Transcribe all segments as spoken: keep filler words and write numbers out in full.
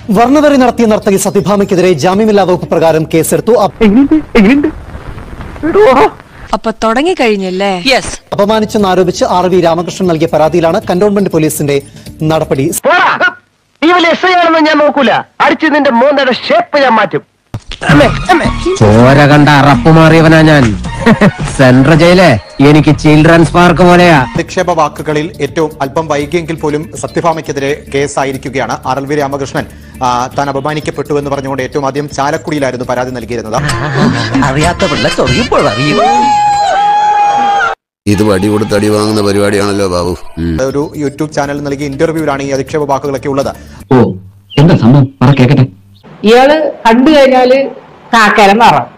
വർണ്ണവെറി നടത്തിയ നർത്തകി സത്യഭാമയ്ക്കെതിരെ ജാമ്യമില്ലാ വകുപ്പ് പ്രകാരം കേസെടുത്തു. അപ്പൊ തുടങ്ങിക്കഴിഞ്ഞല്ലേ? അപമാനിച്ചെന്നാരോപിച്ച് ആർ വി രാമകൃഷ്ണൻ നൽകിയ പരാതിയിലാണ് കന്റോൺമെന്റ് പോലീസിന്റെ നടപടി. ഞാൻ നോക്കൂല, അടിച്ച് നിന്റെ മൂന്നര ഷേപ്പ് ഞാൻ മാറ്റും. ചോര കണ്ട അറപ്പ് മാറിയവനാ ഞാൻ. സെൻട്രൽ ജയില് എനിക്ക് ചിൽഡ്രൻസ് പാർക്ക് പോലെയാ. നിക്ഷേപ വാക്കുകളിൽ ഏറ്റവും അല്പം വൈകിയെങ്കിൽ പോലും സത്യഭാമയ്ക്കെതിരെ കേസായിരിക്കുകയാണ്. ആർ എൽ വി രാമകൃഷ്ണൻ താൻ അപമാനിക്കപ്പെട്ടു എന്ന് പറഞ്ഞുകൊണ്ട് ഏറ്റവും ആദ്യം ചാലക്കുടിയിലായിരുന്നു പരാതി നൽകിയിരുന്നത്. അറിയാത്ത പിള്ള ചൊറിയുമ്പോൾ അറിയും. ഇത് വടി കൊടുത്ത് അടി വാങ്ങുന്ന പരിപാടിയാണല്ലോ ബാബു. ഒരു യൂട്യൂബ് ചാനൽ നൽകിയ ഇന്റർവ്യൂവിലാണ് ഈ അധിക്ഷേപ വാക്കുകളൊക്കെ ഉള്ളത്. ഓ എന്താ സംഭവം പറ കേക്കട്ടെ. ഇയാള് കണ്ടു കഴിഞ്ഞാല് കാക്കരം മാറാം.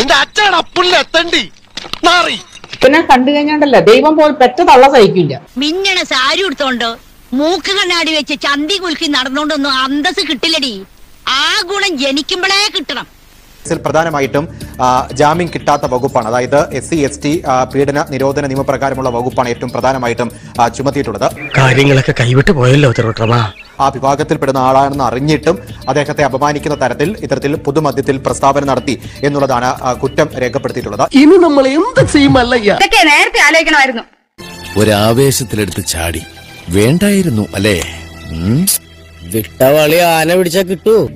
പിന്നെ കണ്ടു കഴിഞ്ഞാണ്ടല്ല ദൈവം പോൽ പെറ്റ തള്ള സഹിക്കില്ല. മിന്നണ സാരി എടുത്തോണ്ട് മൂക്ക് കണ്ണാടി വെച്ച് ചന്തി കുലുക്കി നടന്നോണ്ടൊന്നും അന്തസ് കിട്ടില്ലടി. ആ ഗുണം ജനിക്കുമ്പോഴേ കിട്ടണം. പ്രധാനമായിട്ടും ജാമ്യം കിട്ടാത്ത വകുപ്പാണ്, അതായത് എസ് സി എസ് ടി പീഡന നിരോധന നിയമപ്രകാരമുള്ള വകുപ്പാണ് ഏറ്റവും പ്രധാനമായിട്ടും ചുമത്തിയിട്ടുള്ളത്. കാര്യങ്ങളൊക്കെ കൈവിട്ട് പോയല്ലോ. ആ വിഭാഗത്തിൽപ്പെടുന്ന ആളാണെന്ന് അറിഞ്ഞിട്ടും അദ്ദേഹത്തെ അപമാനിക്കുന്ന തരത്തിൽ ഇത്തരത്തിൽ പൊതുമധ്യത്തിൽ പ്രസ്താവന നടത്തി എന്നുള്ളതാണ് കുറ്റം രേഖപ്പെടുത്തിയിട്ടുള്ളത്. ഇനി നമ്മൾ എന്ത് ചെയ്യുമല്ലയ്യ, നേരത്തെ ആലോചിക്കണമായിരുന്നു. ഒരാവേശത്തിലെടുത്ത് ചാടി വേണ്ടായിരുന്നു അല്ലേ? വിട്ടവളി ആന പിടിച്ചാ കിട്ടൂ.